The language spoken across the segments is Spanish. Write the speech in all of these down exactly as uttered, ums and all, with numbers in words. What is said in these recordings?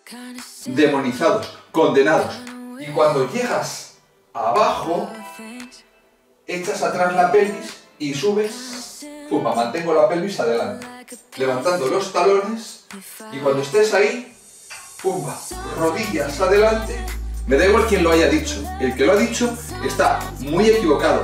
demonizados, condenados. Y cuando llegas abajo, echas atrás la pelvis y subes, pumba, mantengo la pelvis adelante, levantando los talones, y cuando estés ahí, pumba, rodillas adelante. Me da igual quien lo haya dicho, el que lo ha dicho está muy equivocado.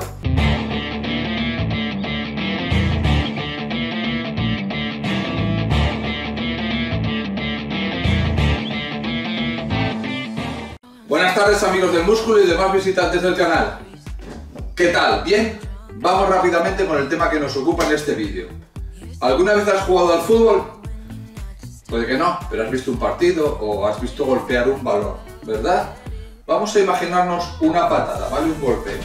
Buenas tardes, amigos del músculo y demás visitantes del canal. ¿Qué tal? ¿Bien? Vamos rápidamente con el tema que nos ocupa en este vídeo. ¿Alguna vez has jugado al fútbol? Puede que no, pero has visto un partido o has visto golpear un balón, ¿verdad? Vamos a imaginarnos una patada, ¿vale? Un golpe.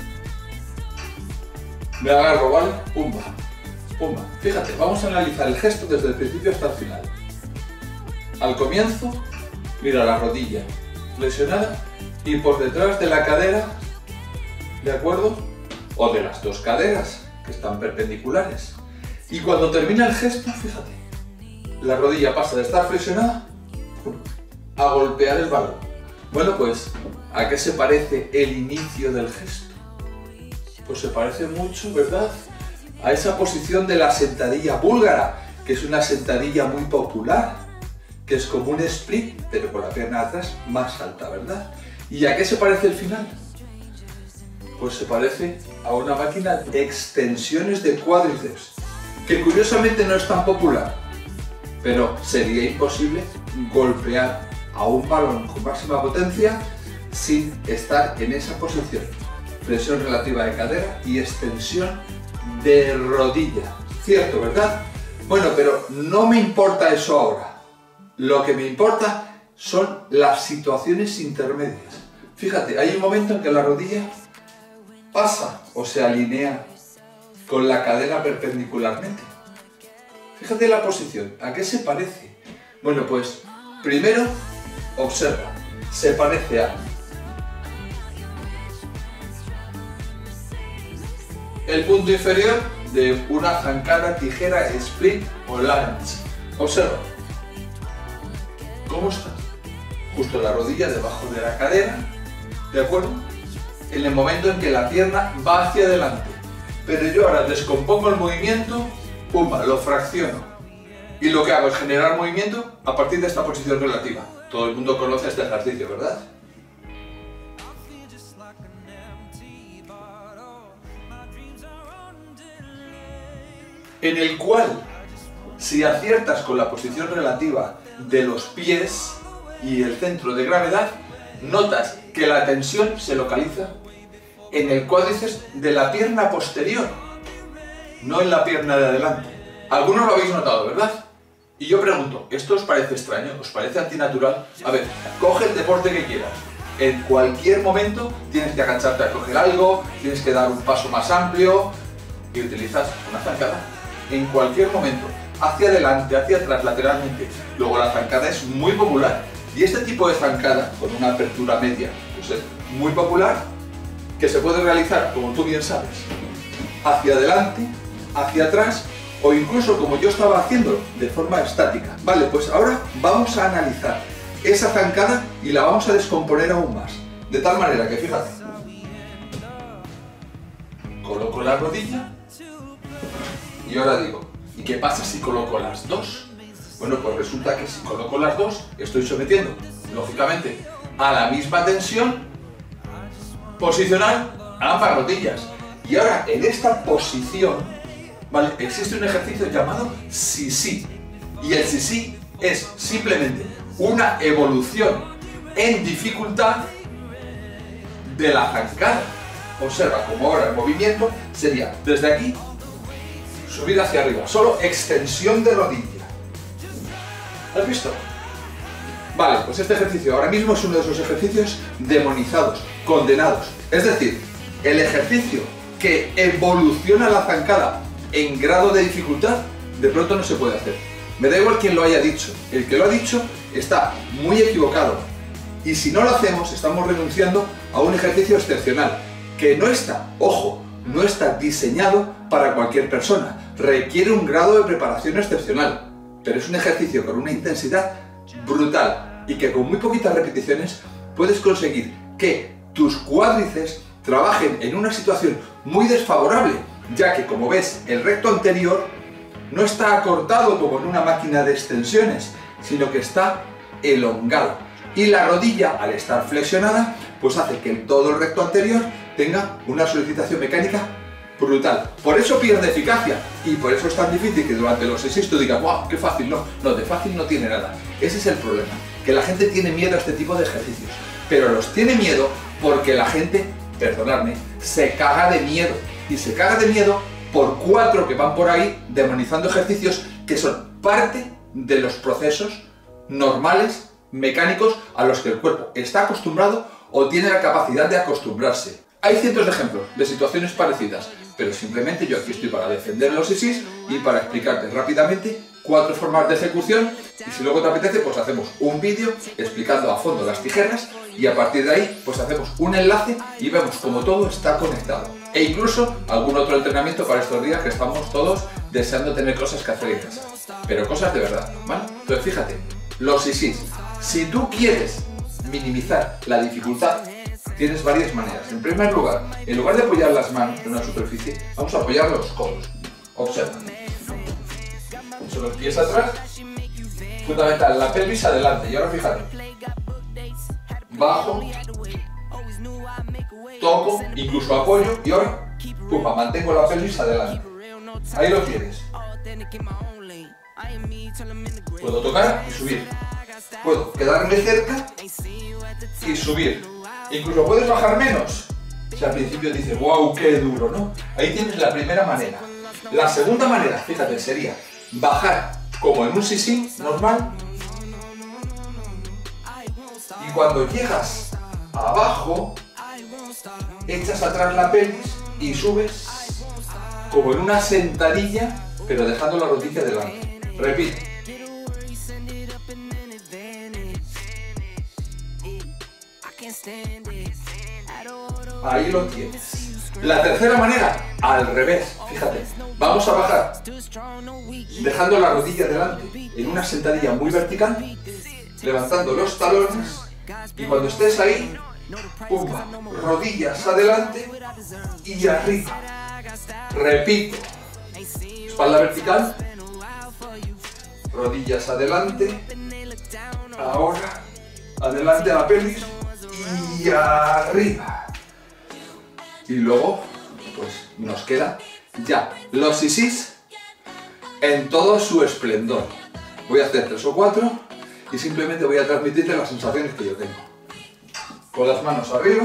Me agarro, ¿vale? Pumba, pumba. Fíjate, vamos a analizar el gesto desde el principio hasta el final. Al comienzo, mira la rodilla flexionada y por detrás de la cadera, ¿de acuerdo? O de las dos caderas, que están perpendiculares. Y cuando termina el gesto, fíjate, la rodilla pasa de estar flexionada a golpear el balón. Bueno, pues, ¿a qué se parece el inicio del gesto? Pues se parece mucho, ¿verdad?, a esa posición de la sentadilla búlgara, que es una sentadilla muy popular, que es como un split, pero con la pierna atrás más alta, ¿verdad? ¿Y a qué se parece el final? Pues se parece a una máquina de extensiones de cuádriceps, que curiosamente no es tan popular, pero sería imposible golpear a un balón con máxima potencia sin estar en esa posición. Flexión relativa de cadera y extensión de rodilla. Cierto, ¿verdad? Bueno, pero no me importa eso ahora. Lo que me importa son las situaciones intermedias. Fíjate, hay un momento en que la rodilla pasa o se alinea con la cadera perpendicularmente. Fíjate la posición, ¿a qué se parece? Bueno, pues primero observa, se parece a el punto inferior de una zancada, tijera, split o lunge. Observa. ¿Cómo está? Justo la rodilla debajo de la cadera, ¿de acuerdo? En el momento en que la pierna va hacia adelante. Pero yo ahora descompongo el movimiento, pumba, lo fracciono. Y lo que hago es generar movimiento a partir de esta posición relativa. Todo el mundo conoce este ejercicio, ¿verdad? En el cual, si aciertas con la posición relativa de los pies y el centro de gravedad, notas que la tensión se localiza en el cuádriceps de la pierna posterior, no en la pierna de adelante. Algunos lo habéis notado, ¿verdad? Y yo pregunto, ¿esto os parece extraño? ¿Os parece antinatural? A ver, coge el deporte que quieras. En cualquier momento tienes que agacharte a coger algo, tienes que dar un paso más amplio y utilizas una zancada. En cualquier momento, hacia adelante, hacia atrás, lateralmente. Luego la zancada es muy popular. Y este tipo de zancada, con una apertura media, pues es muy popular, que se puede realizar, como tú bien sabes, hacia adelante, hacia atrás, o incluso como yo estaba haciéndolo, de forma estática. Vale, pues ahora vamos a analizar esa zancada y la vamos a descomponer aún más. De tal manera que, fíjate, coloco la rodilla y ahora digo, ¿y qué pasa si coloco las dos? Bueno, pues resulta que si coloco las dos, estoy sometiendo, lógicamente, a la misma tensión posicional a ambas rodillas. Y ahora, en esta posición, ¿vale?, existe un ejercicio llamado sí-sí. Y el sí-sí es simplemente una evolución en dificultad de la zancada. Observa cómo ahora el movimiento sería desde aquí, subir hacia arriba, solo extensión de rodilla. ¿Has visto? Vale, pues este ejercicio ahora mismo es uno de esos ejercicios demonizados, condenados. Es decir, el ejercicio que evoluciona la zancada en grado de dificultad, de pronto no se puede hacer. Me da igual quien lo haya dicho. El que lo ha dicho está muy equivocado. Y si no lo hacemos, estamos renunciando a un ejercicio excepcional, que no está, ojo, no está diseñado para cualquier persona. Requiere un grado de preparación excepcional, pero es un ejercicio con una intensidad brutal y que con muy poquitas repeticiones puedes conseguir que tus cuádriceps trabajen en una situación muy desfavorable, ya que, como ves, el recto anterior no está acortado como en una máquina de extensiones, sino que está elongado. Y la rodilla, al estar flexionada, pues hace que todo el recto anterior tenga una solicitación mecánica brutal. Por eso pierde eficacia y por eso es tan difícil que durante los seis tú digas, ¡wow, qué fácil! No, no, de fácil no tiene nada. Ese es el problema, que la gente tiene miedo a este tipo de ejercicios. Pero los tiene miedo porque la gente, perdonadme, se caga de miedo. Y se caga de miedo por cuatro que van por ahí demonizando ejercicios que son parte de los procesos normales, mecánicos, a los que el cuerpo está acostumbrado o tiene la capacidad de acostumbrarse. Hay cientos de ejemplos de situaciones parecidas, pero simplemente yo aquí estoy para defender los I S I S y para explicarte rápidamente cuatro formas de ejecución, y si luego te apetece pues hacemos un vídeo explicando a fondo las tijeras y a partir de ahí pues hacemos un enlace y vemos cómo todo está conectado. E incluso algún otro entrenamiento para estos días que estamos todos deseando tener cosas que hacer en casa. Pero cosas de verdad, ¿vale? Entonces fíjate, los I S I S, si tú quieres minimizar la dificultad, tienes varias maneras. En primer lugar, en lugar de apoyar las manos en una superficie, vamos a apoyar los codos. Observa. Son los pies atrás. Fundamental, la pelvis adelante. Y ahora fíjate. Bajo. Toco, incluso apoyo. Y ahora, pupa, mantengo la pelvis adelante. Ahí lo tienes. Puedo tocar y subir. Puedo quedarme cerca y subir. Incluso puedes bajar menos. Si al principio dices, wow, qué duro, ¿no? Ahí tienes la primera manera. La segunda manera, fíjate, sería bajar como en un sisí normal. Y cuando llegas abajo, echas atrás la pelvis y subes como en una sentadilla, pero dejando la rodilla delante. Repite. Ahí lo tienes. La tercera manera, al revés, fíjate. Vamos a bajar dejando la rodilla delante en una sentadilla muy vertical, levantando los talones y cuando estés ahí, pumba, rodillas adelante y arriba. Repito, espalda vertical, rodillas adelante, ahora adelante a la pelvis y arriba. Y luego, pues nos queda ya los I S I S en todo su esplendor. Voy a hacer tres o cuatro y simplemente voy a transmitirte las sensaciones que yo tengo. Con las manos arriba,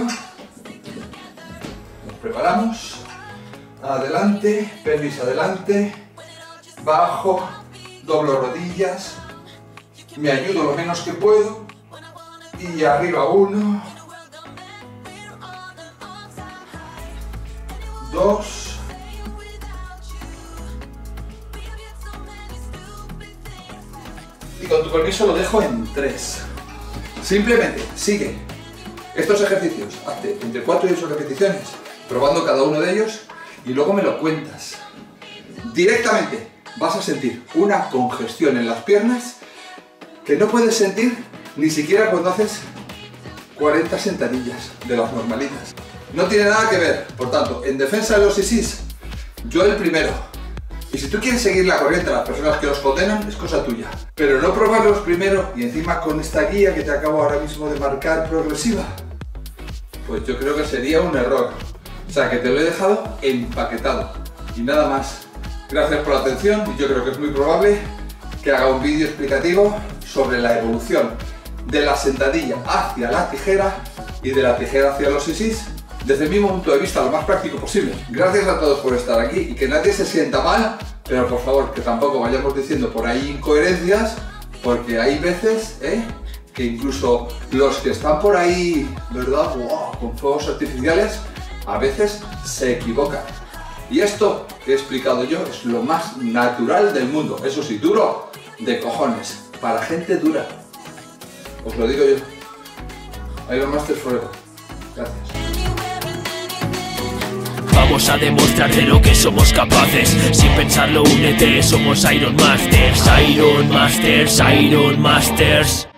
nos preparamos, adelante, pelvis adelante, bajo, doblo rodillas, me ayudo lo menos que puedo y arriba uno, dos, y con tu permiso lo dejo en tres. Simplemente sigue estos ejercicios, hazte entre cuatro y ocho repeticiones, probando cada uno de ellos y luego me lo cuentas. Directamente vas a sentir una congestión en las piernas que no puedes sentir ni siquiera cuando haces cuarenta sentadillas de las normalitas. No tiene nada que ver, por tanto, en defensa de los I S I S, yo el primero. Y si tú quieres seguir la corriente a las personas que os condenan, es cosa tuya. Pero no probarlos primero y encima con esta guía que te acabo ahora mismo de marcar progresiva, pues yo creo que sería un error. O sea, que te lo he dejado empaquetado. Y nada más. Gracias por la atención y yo creo que es muy probable que haga un vídeo explicativo sobre la evolución de la sentadilla hacia la tijera y de la tijera hacia los I S I S desde mi punto de vista lo más práctico posible. Gracias a todos por estar aquí y que nadie se sienta mal, pero por favor que tampoco vayamos diciendo por ahí incoherencias, porque hay veces ¿eh? que incluso los que están por ahí, ¿verdad? Wow, con fuegos artificiales, a veces se equivocan. Y esto que he explicado yo es lo más natural del mundo. Eso sí, duro de cojones, para gente dura. Os lo digo yo. Iron Masters Forever. Gracias. Vamos a demostrar de lo que somos capaces. Sin pensarlo, únete, somos Iron Masters. Iron Masters, Iron Masters.